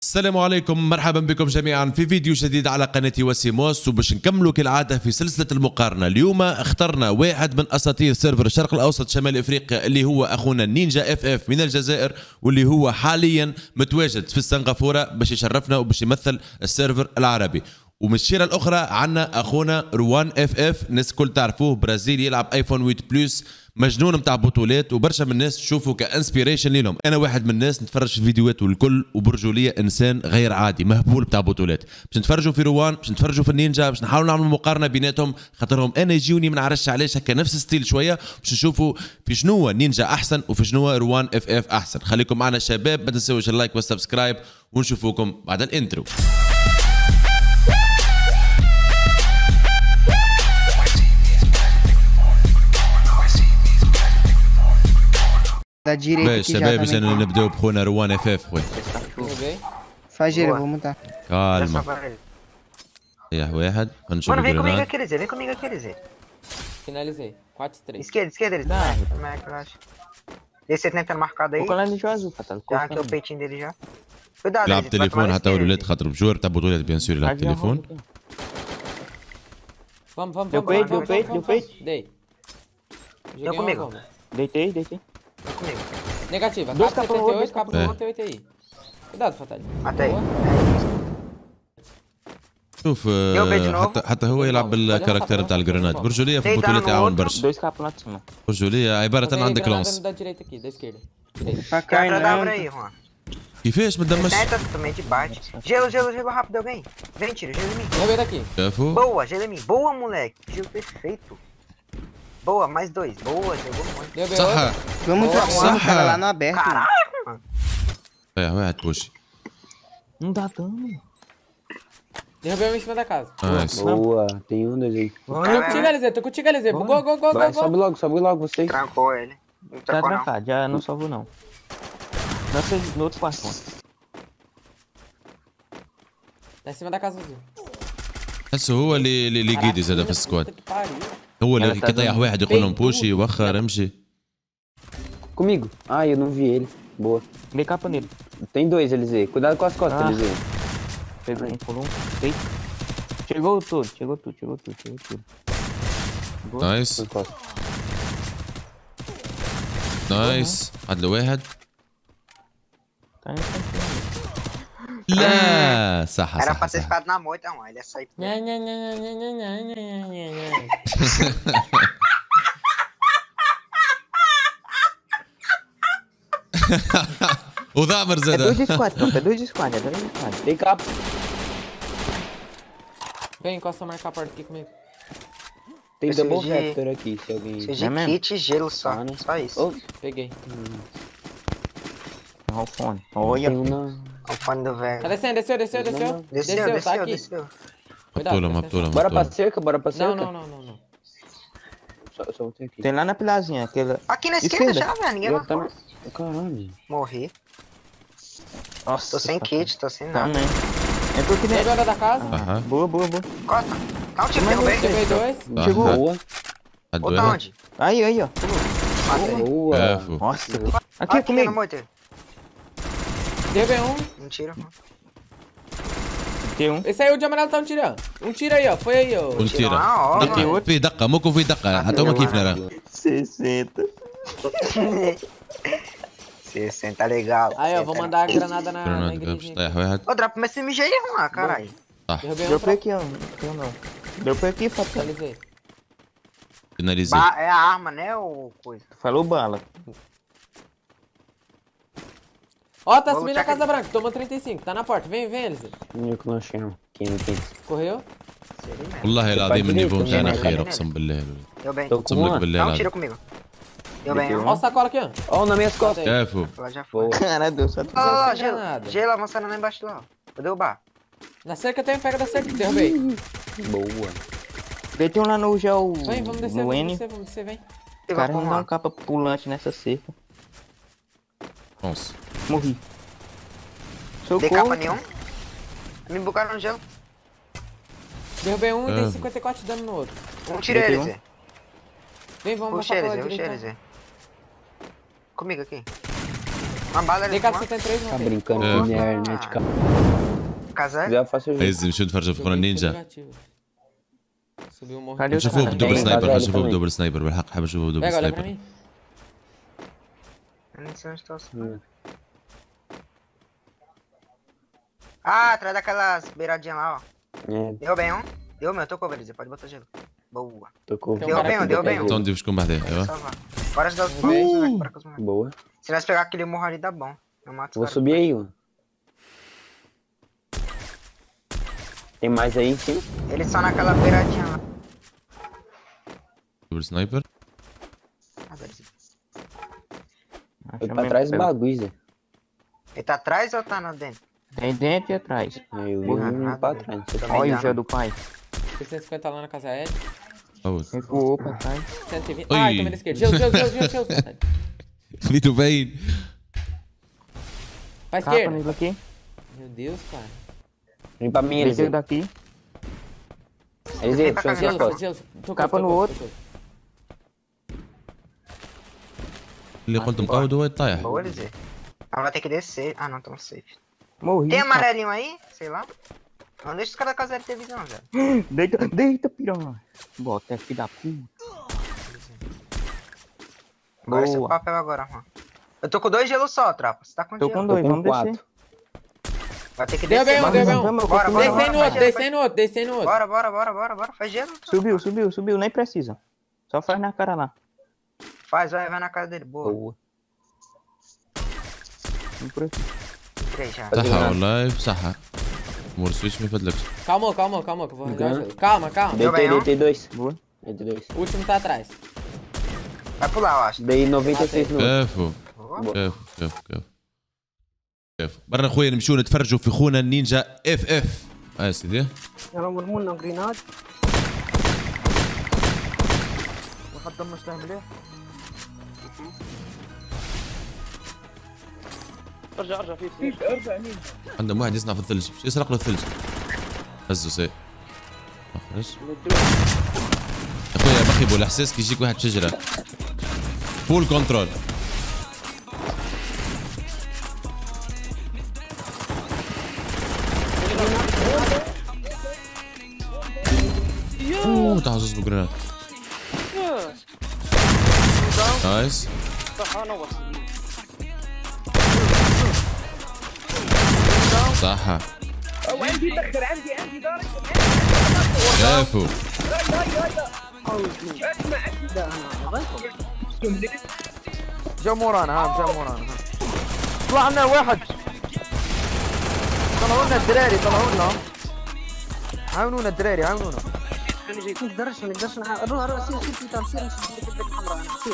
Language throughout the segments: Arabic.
السلام عليكم، مرحبا بكم جميعا في فيديو جديد على قناة وسيموس، وباش نكملوا كالعادة في سلسلة المقارنة. اليوم اخترنا واحد من أساطير سيرفر الشرق الأوسط شمال إفريقيا اللي هو أخونا نينجا اف من الجزائر، واللي هو حاليا متواجد في سنغافورة باش يشرفنا وباش يمثل السيرفر العربي. ومن الشيرة الأخرى عنا أخونا روان اف الناس الكل تعرفوه، برازيلي يلعب ايفون 8 بلس، مجنون متاع بطولات وبرشا من الناس تشوفه كانسبيريشن لهم. انا واحد من الناس نتفرج في فيديوهاته الكل، وبرجوليه انسان غير عادي مهبول بتاع بطولات. باش نتفرجوا في روان، باش نتفرجوا في النينجا، باش نحاولوا نعملوا مقارنه بيناتهم، خاطرهم انا يجيوني ما نعرفش علاش هكا نفس ستيل شويه. باش نشوفوا في شنو نينجا احسن وفي شنو روان اف احسن. خليكم معنا شباب، ما تنسوش اللايك والسبسكرايب، ونشوفوكم بعد الانترو. باهي شباب، جينا نبداو بخونا روان اف خويا. Fagire, vou montar. Calma. Erro errado. Mano, vem comigo aqui, Lizê. Vem comigo aqui, Lizê. Finalizei. 4-3. Esquerda, Lizê. Como é que eu acho? Esse tem que estar marcado aí. Vou colar no azul, Fatal. Já aqui o peitinho dele já. Cuidado, يلعب تليفون حتى الولاد خاطر بجور تاع بطولات بيان سور يلعب تليفون. Vamos. Deu peito. Dei. Vem comigo. Deitei. Vem comigo. Negativa. Capa 78, capa 78 aí. Cuidado, Fatal. Até aí. شوف حتى هو يلعب بالكاركتير نتاع الجرانات. برجوليه في البطولات يعاون برشا. 2 capas lá de cima. برجوليه عباره عندك لونس. Da direita aqui, da esquerda. Abre aí, Juan. كيفاش ما تدمش؟ Também te bate. Gelo rápido, alguém. Vem, tira, gelo em mim. Vou ver daqui. شافوا؟ Boa, gelo em mim. Boa, moleque. Gelo perfeito. Boa, mais 2. Boa, jogou muito. Deu صح. Vamos trocar o cara lá no aberto. Caralho, mano. واحد بوش. Não dá dano. Derrubei um em cima da casa. نايس. Boa, tem um desenho. Tô contigo, LZ. Go. Vai, sobe logo vocês. Trancou ele. Não Já trancou, não. trancado, já não salvo não. No outro quarto. Tá em cima da casa azul. حسه هو اللي قيدي زاد في السكواد. Puta que pariu. هو اللي كيطيح واحد يقول لهم بوشي يوخر امشي. Comigo. Ah, eu não vi ele. Boa. Dei capa nele. Tem 2, LZ. Cuidado com as costas, LZ. Pegou um, pulou um. Dei. Chegou tudo. نايس. نايس. عدل واحد. Tá nem tranquilo. لا صح Era pra ter صح. ficado na moita, não. Ele ia sair. وضامر É زاد. 2 de squad, tropa. É 2 de squad. Tem capa. Vem, encosta marcar a porta aqui comigo. Tem Preciso double de- vector aqui, se alguém... Preciso É de mesmo? kit e gelo só. Tá, né? Só isso. Oh, Peguei. Olha o fone. tem Olha. um na... O fone do velho. Tá descendo, desceu. Tá aqui. Cuidado. مبطولة مبطولة Bora pra مبطولة. cerca, bora pra cerca. Não. Só vou ter aqui. Tem lá na pilazinha, aquela... Aqui na esquerda Esquerda. já, velho. Ninguém Eu vai também... Caralho. morrer. Nossa. Tô sem kit, tô sem nada. Também. Entrou aqui dentro da casa. Aham. Boa. Corta. Dá um tiro, derrubei. Derrubei 2. Chegou. Boa. عدل Ou da واحد. onde? Aí, ó. Matei. Boa. كافو. Nossa. Aqui Aqui na comigo. moita. Derrubei um. Mentira. Tem um. Esse aí, o de amarelo tá um tirando. Um tiro aí, ó. Foi aí, ó. قلت Tirou na hora, دقة mano. في دقة موكو في دقة حتى هما كيف نرى. 60. 60 legal. Aí, ó. Vou mandar a granada na جرانات igrejinha. باش طيح واحد. Ô, dropa esse MG aí, Juan, caralho. صح. Derrubei um. Dropei aqui, ó. Eu não. Dropei aqui, fatalizei. فيناليزي. É a arma, né, ou coisa? Falou bala. Ó, tá Vou subindo a lutar Casa Branca. Tomou 35. Tá na porta. Vem, Elise. Eu que não chamo. Quem? Correu. Seria mesmo. والله العظيم النيفو Vai نتاعنا direito, خير vai اقسم بالله. Deu bem. Tô اقسم com لك uma. بالله Dá um العظيم. tiro comigo. Deu bem, Ó ó. o sacola aqui, ó. Ó, nas minhas costas. كافو. Ela já foi. Boa. Cara, Deus, só Ó, ó, sem gelo. granada. Gelo avançando lá embaixo lá, ó. Vou derrubar. Na cerca tem, pega da cerca. Derrubei. Boa. Deitei um lá no gel. Vem, vamos descer, no N. vamos descer, vem. Você O vai cara não dá um capa pulante nessa cerca. Nossa. Morri. Dei capa Socorro. nenhum. Me bugaram no gelo. Derrubei um e dei Ah. 54 de dano no outro. Tira Deitei ele, um. Zé. Vem, vamos Puxa passar ele, pela Zé. Puxa ele, direita. Zé. Comigo aqui. Uma bala ali. DK73 Tá não tem. brincando com minha internet, cara. Se Casé? quiser, eu faço o jogo. عايز نمشيو نتفرجوا في خونا النينجا. Subiu o morro. Cadê o نشوفوه cara? بدبل Tem, سنايبر casa نشوفوه também. بدبل سنايبر بالحق حاب نشوفوه بدبل Pega, olha pra سنايبر. mim. Eu nem sei onde tá os... Ah, atrás daquelas beiradinhas lá, ó. É, Deu bem, ó. Deu, meu, eu tô com o pode botar gelo. Boa. tocou. Tem um Deu cara bem, aqui deu do bem. pé. então ندير شكون بعديه Vou ايوا. salvar. Bora ajudar os moleques, bora com os moleques. Boa. Se nós pegar aquele morro ali, dá bom. Eu mato os Vou caras. subir aí, mano. Tem mais aí em cima? Eles são naquela beiradinha lá. دبل سنايبر. Ah, velho. Foi pra trás do bagulho, Zé. Ele tá atrás ou tá na dentro? Tem dentro e atrás. Aí eu vi Porra, um nada, pra velho. trás. Você tá Também Olha dá, o gel né? do pai. 650 lá na casa Ed. أول. Recuou pra trás. 120. Oi. Ai, tomei na esquerda. Gelo. خليته باين. Pra Capa esquerda. nele aqui. Meu Deus, cara. Vem pra mim, Desceu Eliseu. daqui. Eliseu, deixa eu ver as Gelo, costas. gelo. Tocou, Capa no tocou, outro. tocou. اللي قلت مقاود هو يطيح. Boa, Eliseu. Ela vai ter que descer. Ah, não, tamo safe. Morri. Tem cara. amarelinho aí? Sei lá. Não deixa os caras da casa ter visão, velho. Deita, piranha. Bota, filho da puta. Agora esse é o Boa. papel agora, mano. Eu tô com 2 gelos só, tropa. Você tá com Tô gelo? com Tô 2, com vamos 4. descer. Vai ter que Deu descer. bem um, bora. deu bem um. Vamos, Bora, bora, Descei no bora, outro, faz descei no outro, descei no outro. Bora. Faz gelo. Subiu, nem precisa. Só faz na cara lá. Faz, vai na casa dele. Boa. Boa. Vem por aqui. 3 já. صحة والله صحة. مور سويتش ما يفدلكش. Calma, que eu vou arranjar gelo. Calma. Deu bem, Deitei 2. Boa. Deitei 2. O último tá atrás. Vai pular, eu acho. Dei 96 no outro. كافو Boa. كافو. برا خويا نمشيو نتفرجوا في خونا النينجا اف. سيدي. يلا ورمونا جرينات. واحد ضمشته مليح. ارجع فيك. عندهم واحد يصنع في الثلج يسرق له الثلج. هزه سي. خرج. يا خويا بخيبوا الاحساس كي يجيك واحد بشجره. فول كنترول. تاع زوز بجرانات. نايس. صح. عندي دخل عندي دارك. كافو. جا مورانا طلع لنا واحد. طلعوا لنا الدراري عاونونا الدراري ما نقدرش روح سير سير نشوف البيت الحمراء انا سير.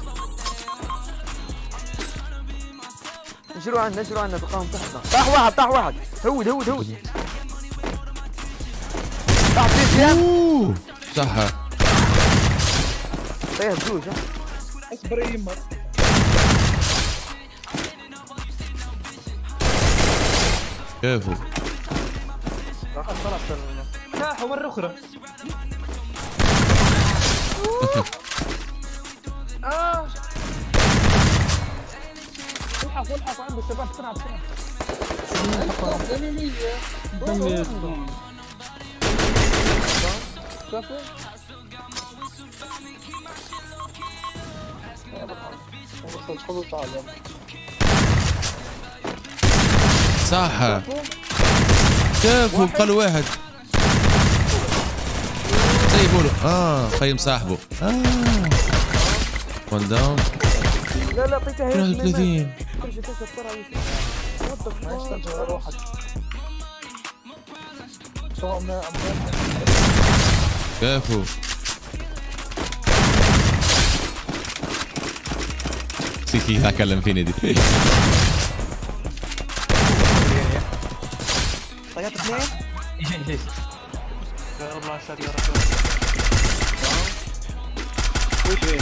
نجروا عندنا تلقاهم تحتنا. طاح واحد هود طاح في زياد. صح. طيح بجوج. اصبر يما. كافو. خلاص ساحه مره اخرى. الحق عنده الشباب بسرعه. صح. كافو بقى له واحد. سيبوا له. قيم صاحبه. وان داون. لا لقيته هيك. 31. كافو. سيكي هكلم فيني دي. طيب اثنين. الله يسعدك يا رب.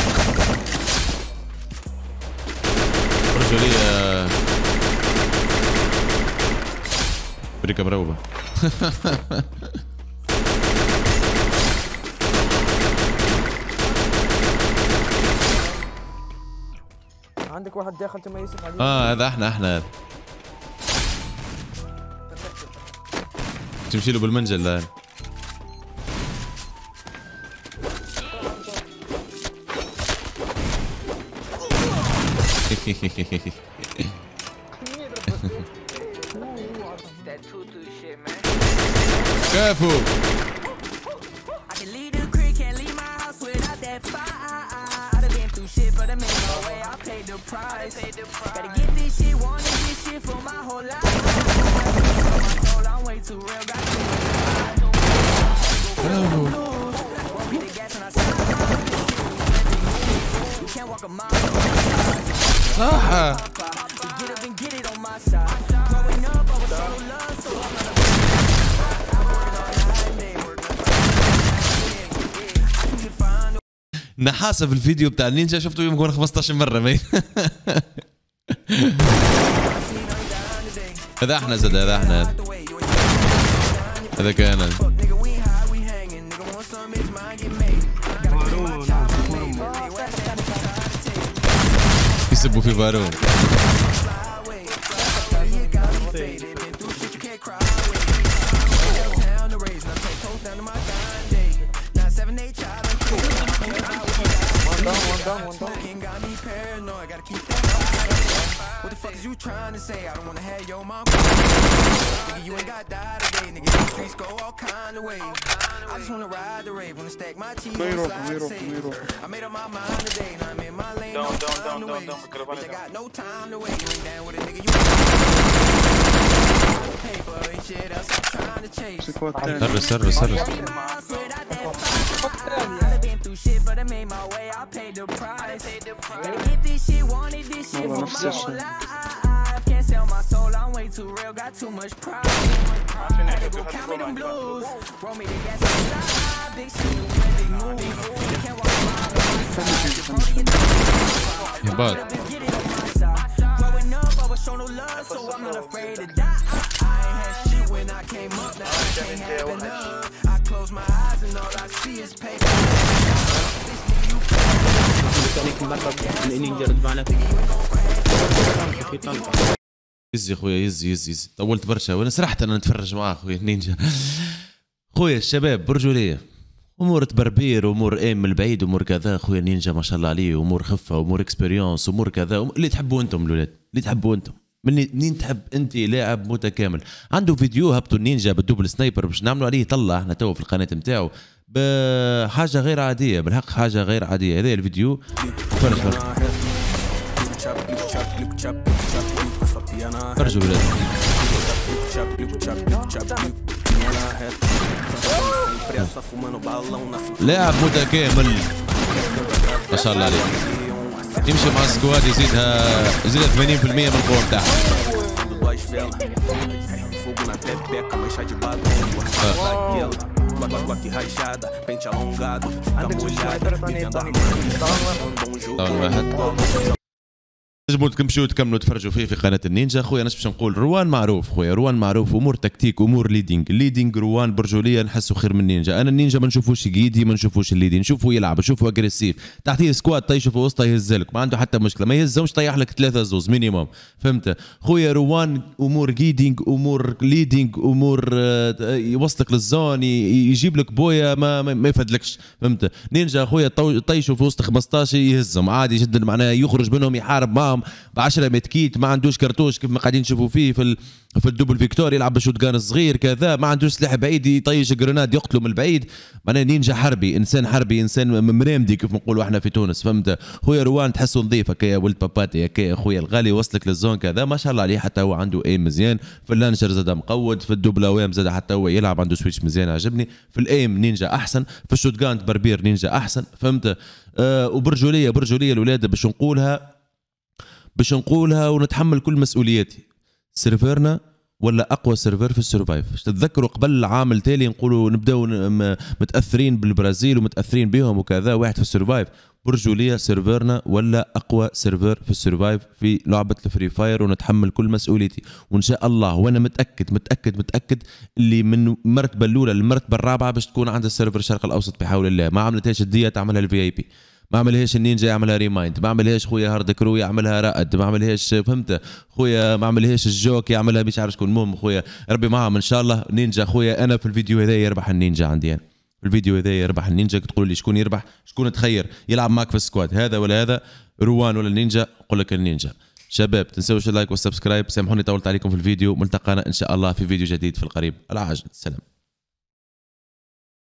رجولية بريكا مروبه. عندك واحد داخل تم يوسف عليه. هذا احنا هذا تمشي له بالمنجل لا. كفو. صح. نحاسة في الفيديو بتاع النينجا شفته يمكن 15 مرة باين. هذا احنا زاد هذا احنا هذا كان يسبوا في بارون. سرس يبال. يزي خويا يزي طولت برشا وانا سرحت انا نتفرج معاه خويا النينجا. خويا الشباب برجوليه امور تبربير امور ايم من البعيد امور كذا. خويا النينجا ما شاء الله عليه امور خفه امور اكسبيريونس امور كذا اللي تحبوا انتم الاولاد اللي تحبوا انتم. منين تحب انت لاعب متكامل. عنده فيديو هبطوا النينجا بالدوبل سنايبر باش نعملوا عليه طلع احنا تو في القناه نتاعو بحاجه غير عاديه بالحق حاجه غير عاديه. هذا الفيديو فرجوا ولاد. لاعب متكامل ما شاء الله عليه. يمشي مع السكواد يزيدها 80% من القوة بتاعها. تنجموا تمشوا تكملوا تفرجوا فيه في قناه النينجا. خويا انا باش نقول روان معروف خويا روان معروف امور تكتيك امور ليدينغ روان برجوليه نحسوا خير من النينجا. انا النينجا ما نشوفوش يقيدي ما نشوفوش الليدين نشوفوا يلعب نشوفوا اجريسيف تحتيه سكواد طيشه في وسطه يهزلك ما عنده حتى مشكله ما يهزهمش طيح لك 3 زوز مينيموم فهمت. خويا روان امور جيدينغ امور ليدينغ امور يوصلك للزون يجيب لك بويا ما يفدلكش فهمت. نينجا خويا طيشه في وسط 15 يهزهم عادي جدا معناها يخرج منهم يحارب معهم ب10 متكيت ما عندوش كرتوش كيف ما قاعدين نشوفوا فيه في الدوبل فيكتور يلعب بشوت جان صغير كذا ما عندوش سلاح بعيد يطيش جرناد يقتله من البعيد معناها نينجا حربي انسان مريمدي كيف نقولوا احنا في تونس فهمت. خويا روان تحسه نظيف هكايا ولد باباتي هكايا خويا الغالي وصلك للزون كذا ما شاء الله عليه حتى هو عنده ايم مزيان في اللانشر زاد مقود في الدوبل اوام زاد حتى هو يلعب عنده سويتش مزيان عجبني في الايم نينجا احسن في الشوت جان بربير نينجا احسن فهمت. وبرجوليه الاولاد باش نقولها ونتحمل كل مسؤولياتي. سيرفرنا ولا اقوى سيرفر في السرفايف؟ تتذكروا قبل العام التالي نقولوا نبداو متاثرين بالبرازيل ومتاثرين بهم وكذا، واحد في السرفايف. برجوليه سيرفرنا ولا اقوى سيرفر في السرفايف في لعبه الفري فاير، ونتحمل كل مسؤوليتي وان شاء الله. وانا متاكد اللي من المرتبه الاولى للمرتبه الرابعه باش تكون عند السيرفر الشرق الاوسط بحول الله. ما عملتهاش الديه تعملها الفي اي بي، ما عملهاش النينجا يعملها ريمايند، ما عملهاش خويا هارد كرو يعملها رائد، ما عملهاش فهمت خويا، ما عملهاش الجوك يعملها مش عارف شكون. المهم خويا ربي معاهم ان شاء الله. نينجا خويا انا في الفيديو هذا يربح النينجا عندي انا، في الفيديو هذا يربح النينجا. تقول لي شكون يربح، شكون تخير يلعب معك في السكواد، هذا ولا هذا، روان ولا النينجا؟ نقول لك النينجا. شباب تنسوش اللايك والسبسكرايب. سامحوني طولت عليكم في الفيديو، ملتقانا ان شاء الله في فيديو جديد في القريب العاجل. سلام.